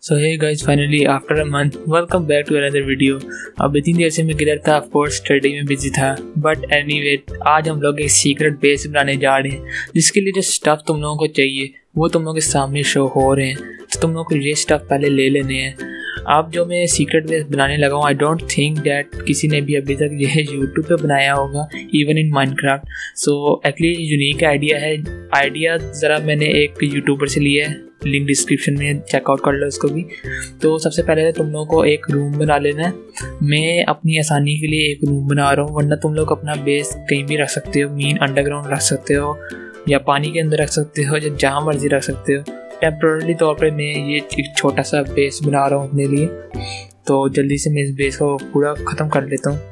So hey guys, finally after a month welcome back to another video. अब इतनी देर से मैं किधर था, ऑफ कोर्स स्टडी में बिजी था, बट एनीवे आज हम लोग एक सीक्रेट बेस बनाने जा रहे हैं जिसके लिए जो स्टफ़ तुम लोगों को चाहिए वो तुम लोगों के सामने शो हो रहे हैं। तो तुम लोगों को ये स्टफ़ पहले ले लेने हैं। अब जो मैं सीक्रेट बेस बनाने लगा हूँ, आई डोंट थिंक दैट किसी ने भी अभी तक यह यूट्यूब पे बनाया होगा, even in Minecraft. So actually unique idea है। आइडिया ज़रा मैंने एक यूट्यूबर से लिया है, लिंक डिस्क्रिप्शन में चेकआउट कर लो इसको भी। तो सबसे पहले तुम लोगों को एक रूम बना लेना है। मैं अपनी आसानी के लिए एक रूम बना रहा हूँ, वरना तुम लोग अपना बेस कहीं भी रख सकते हो। मीन अंडरग्राउंड रख सकते हो या पानी के अंदर रख सकते हो या जहाँ मर्जी रख सकते हो। टेम्पररी तौर पे मैं ये एक छोटा सा बेस बना रहा हूँ अपने लिए। तो जल्दी से मैं इस बेस को पूरा ख़त्म कर लेता हूँ।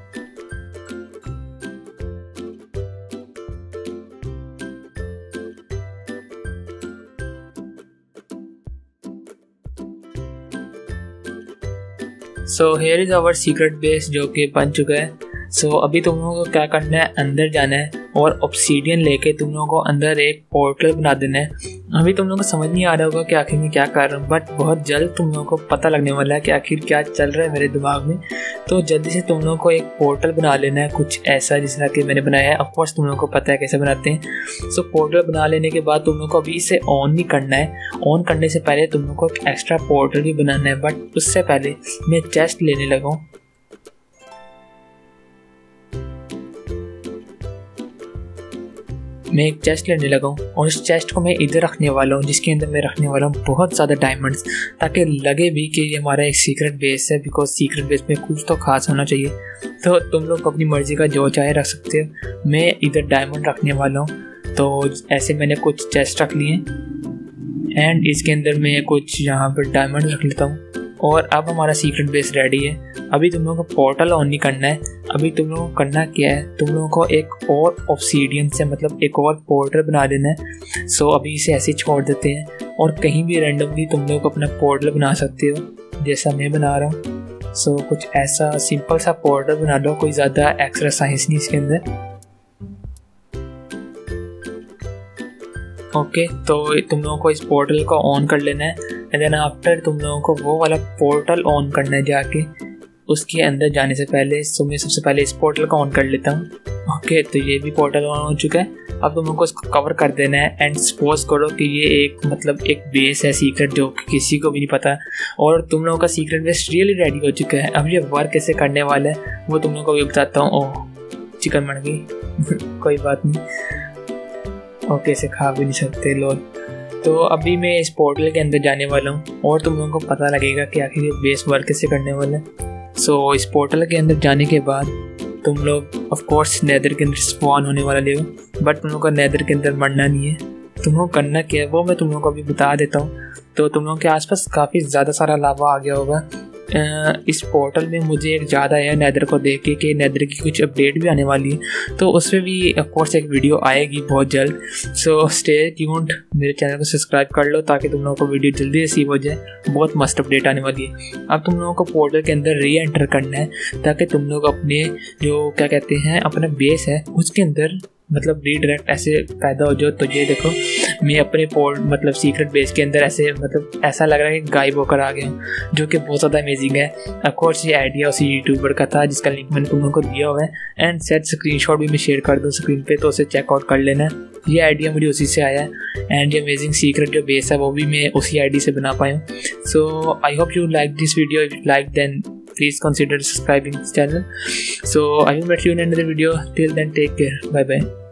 So here is our secret base जो कि बन चुका है। सो अभी तुम लोगों को क्या करना है, अंदर जाना है और ऑब्सीडियन लेके तुम लोगों को अंदर एक पोर्टल बना देना है। अभी तुम लोगों को समझ नहीं आ रहा होगा कि आखिर में क्या कर रहा हूँ, बट बहुत जल्द तुम लोगों को पता लगने वाला है कि आखिर क्या चल रहा है मेरे दिमाग में। तो जल्दी से तुम लोगों को एक पोर्टल बना लेना है, कुछ ऐसा जिस तरह कि मैंने बनाया है। ऑफकोर्स तुम लोगों को पता है कैसे बनाते हैं। सो पोर्टल बना लेने के बाद तुम लोगों को अभी इसे ऑन नहीं करना है। ऑन करने से पहले तुम लोगों को एक एक्स्ट्रा पोर्टल भी बनाना है, बट उससे पहले मैं चेस्ट लेने लगा हूँ। मैं एक चेस्ट लेने लगा हूँ और इस चेस्ट को मैं इधर रखने वाला हूँ, जिसके अंदर मैं रखने वाला हूँ बहुत ज़्यादा डायमंड्स, ताकि लगे भी कि ये हमारा एक सीक्रेट बेस है। बिकॉज सीक्रेट बेस में कुछ तो खास होना चाहिए। तो तुम लोग अपनी मर्ज़ी का जो चाहे रख सकते हो। मैं इधर डायमंड रखने वाला हूँ। तो ऐसे मैंने कुछ चेस्ट रख लिए एंड इसके अंदर मैं कुछ यहाँ पर डायमंड रख लेता हूँ। और अब हमारा सीक्रेट बेस रेडी है। अभी तुम लोगों को पोर्टल ऑन नहीं करना है। अभी तुम लोगों को करना क्या है, तुम लोगों को एक और ऑब्सीडियन से मतलब एक और पोर्टल बना देना है। सो अभी इसे ऐसे छोड़ देते हैं और कहीं भी रैंडमली तुम लोग अपना पोर्टल बना सकते हो, जैसा मैं बना रहा हूँ। सो कुछ ऐसा सिंपल सा पोर्टल बना लो, कोई ज़्यादा एक्स्ट्रा साइंस नहीं इसके अंदर। ओके, तो तुम लोगों को इस पोर्टल को ऑन कर लेना है एंड देन आफ्टर तुम लोगों को वो वाला पोर्टल ऑन करना है जाके। उसके अंदर जाने से पहले मैं सबसे पहले इस पोर्टल को ऑन कर लेता हूँ। ओके, तो ये भी पोर्टल ऑन हो चुका है। अब तुम लोगों को इसको कवर कर देना है एंड सपोज करो कि ये एक एक बेस है सीक्रेट जो कि किसी को भी नहीं पता, और तुम लोगों का सीक्रेट बेस रियली रेडी हो चुका है। अब ये वर्क कैसे करने वाला है वो तुम लोगों को भी बताता हूँ। ओह, चिकन मर गई कोई बात नहीं। ओके, इसे खा भी नहीं सकते लोग। तो अभी मैं इस पोर्टल के अंदर जाने वाला हूँ और तुम लोगों को पता लगेगा कि आखिर ये बेस वर्क कैसे करने वाला है। सो इस पोर्टल के अंदर जाने के बाद तुम लोग ऑफ कोर्स नेदर के अंदर स्पॉन होने वाला ले, बट तुम लोगों को नेदर के अंदर मरना नहीं है। तुम लोग करना क्या है वो मैं तुम लोगों को अभी बता देता हूँ। तो तुम लोगों के आसपास काफ़ी ज़्यादा सारा लावा आ गया होगा। इस पोर्टल में मुझे एक ज़्यादा है नेदर को देख के कि नेदर की कुछ अपडेट भी आने वाली है, तो उस पर भी ऑफ कोर्स एक वीडियो आएगी बहुत जल्द। सो स्टे ट्यून्ड, मेरे चैनल को सब्सक्राइब कर लो ताकि तुम लोगों को वीडियो जल्दी रिसीव हो जाए। बहुत मस्त अपडेट आने वाली है। अब तुम लोगों को पोर्टल के अंदर री एंटर करना है ताकि तुम लोग अपने जो क्या कहते हैं अपना बेस है उसके अंदर रीडायरेक्ट ऐसे पैदा हो जाओ। तो ये देखो, मैं अपने सीक्रेट बेस के अंदर ऐसे ऐसा लग रहा है कि गायब होकर आ गया हूँ, जो कि बहुत ज़्यादा अमेजिंग है। ऑफकोर्स ये आइडिया उसी यूट्यूबर का था जिसका लिंक मैंने तुम लोगों को दिया हुआ है एंड सेट स्क्रीनशॉट भी मैं शेयर कर दूँ स्क्रीन पे, तो उसे चेकआउट कर लेना। ये आइडिया मुझे उसी से आया है एंड ये अमेजिंग सीक्रेट जो बेस है वो भी मैं उसी आईडी से बना पाया हूँ। So I hope you like this video. If you like then please consider subscribing this channel. So I will meet you in another video. Till then, take care. Bye bye.